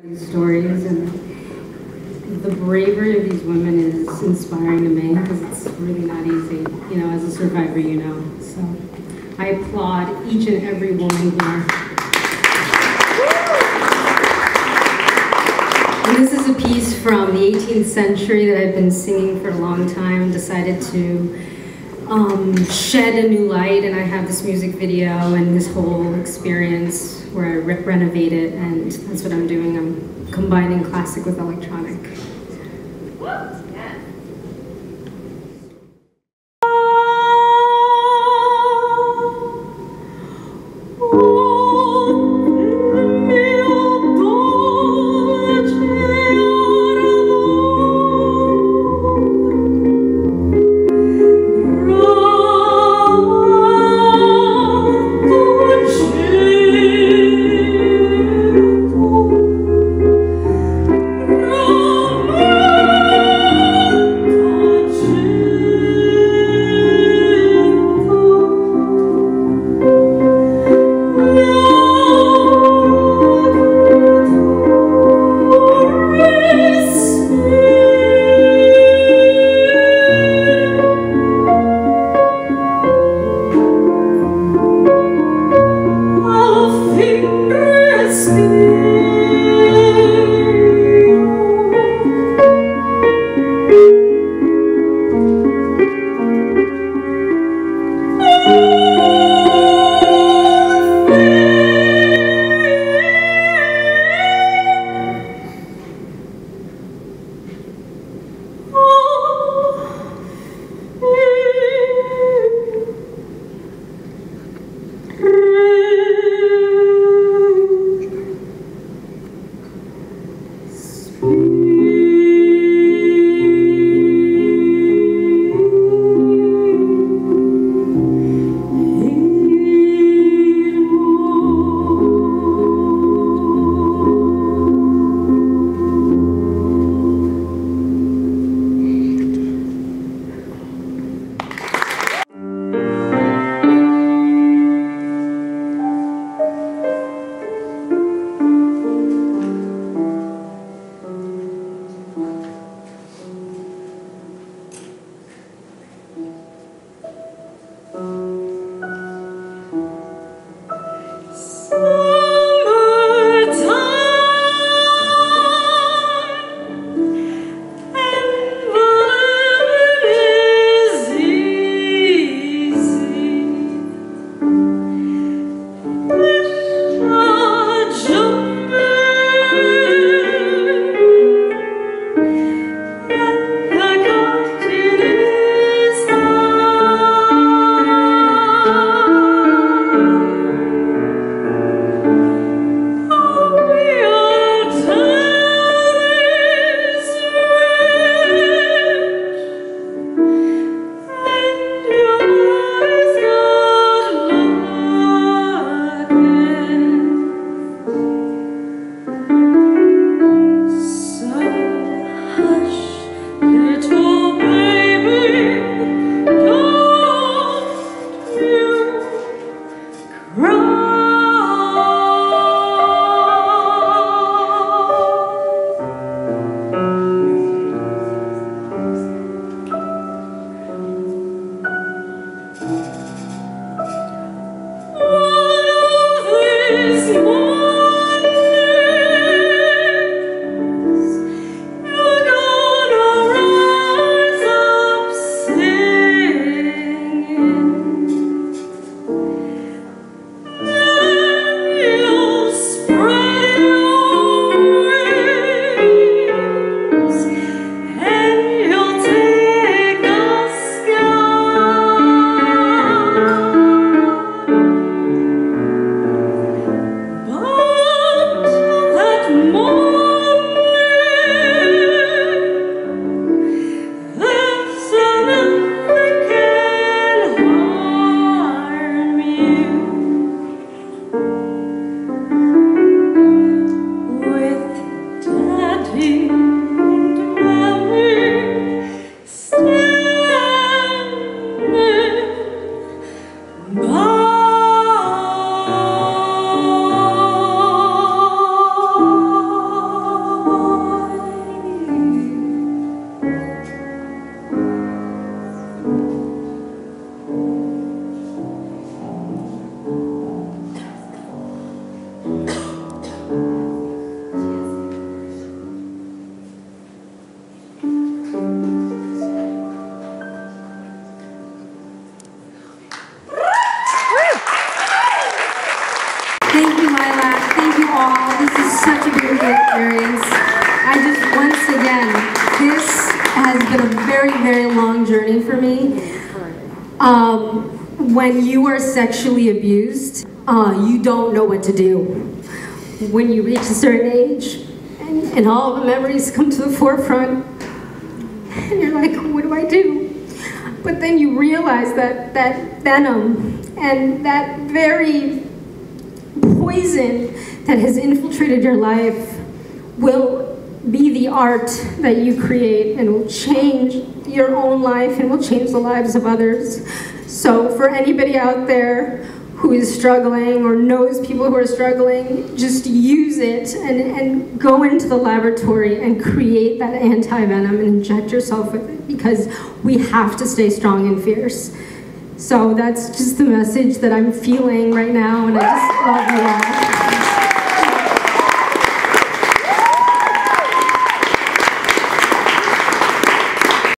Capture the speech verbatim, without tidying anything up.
These stories, and the bravery of these women is inspiring to me because it's really not easy, you know, as a survivor, you know. So I applaud each and every woman here. And this is a piece from the eighteenth century that I've been singing for a long time and decided to um, shed a new light, and I have this music video and this whole experience where I re renovate it, and that's what I'm doing. I'm combining classic with electronic. experience. I just, once again, this has been a very, very long journey for me. Um, when you are sexually abused, uh, you don't know what to do. When you reach a certain age, and, and all the memories come to the forefront, and you're like, what do I do? But then you realize that that venom and that very poison that has infiltrated your life will be the art that you create and will change your own life and will change the lives of others. So for anybody out there who is struggling or knows people who are struggling, just use it and, and go into the laboratory and create that anti-venom and inject yourself with it, because we have to stay strong and fierce. So that's just the message that I'm feeling right now, and I just love you all.